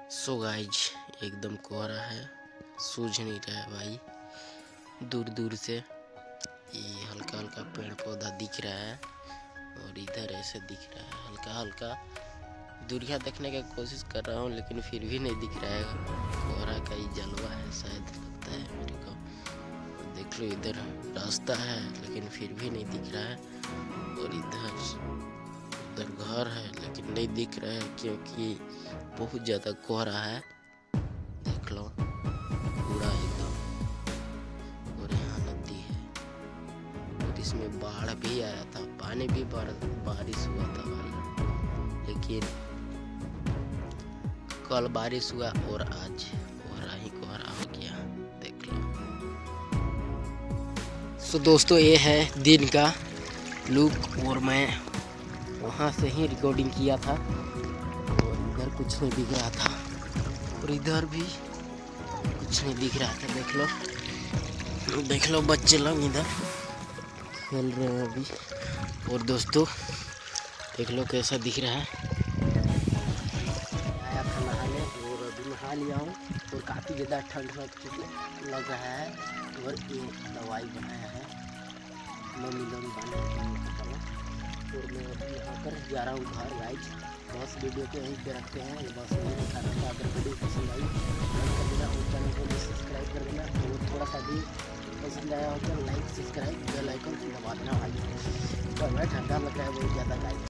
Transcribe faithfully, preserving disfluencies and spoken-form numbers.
So guys एकदम कोहरा है, सूझ नहीं रहा है भाई। दूर दूर से ये हल्का हल्का पेड़ पौधा दिख रहा है और इधर ऐसे दिख रहा है हल्का हल्का। दूरियां देखने की कोशिश कर रहा हूँ लेकिन फिर भी नहीं दिख रहा है। कोहरा का ही जलवा है शायद, लगता है मेरे को। देख लो इधर रास्ता है लेकिन फिर भी नहीं दिख रहा है। और इधर उधर घर है लेकिन नहीं दिख रहा है क्योंकि बहुत ज़्यादा कोहरा है। देख लो पूरा एकदम। और यहाँ नदी है और इसमें बाढ़ भी आया था, पानी भी बारिश हुआ था भाई। लेकिन कल बारिश हुआ और आज कोहरा ही कोहरा हो गया। देख लो। सो दोस्तों ये है दिन का लुक और मैं वहाँ से ही रिकॉर्डिंग किया था और इधर कुछ नहीं दिख रहा था और इधर भी कुछ नहीं दिख रहा था। देख लो देख लो बच्चे लोग इधर खेल रहे हैं अभी। और दोस्तों देख लो कैसा दिख रहा है। आया था नहाने और अभी नहा लिया हूँ और काफ़ी ज़्यादा ठंड लग रहा है। और ये दवाई बनाया है मम्मी लोग बनाया। और मैं अभी यहाँ पर जा रहा हूँ घर। गाइज बस वीडियो को यहीं पे रखते हैं। बस यहीं दिखाना था। अगर वीडियो पसंद आई लाइक कर देना और चैनल को भी सब्सक्राइब कर देना। और थोड़ा सा भी पसंद आया हो तो लाइक सब्सक्राइब बेल आइकन दबा देना भाई। पर मैं ठंडा लग रहा है बहुत ज़्यादा गाइज।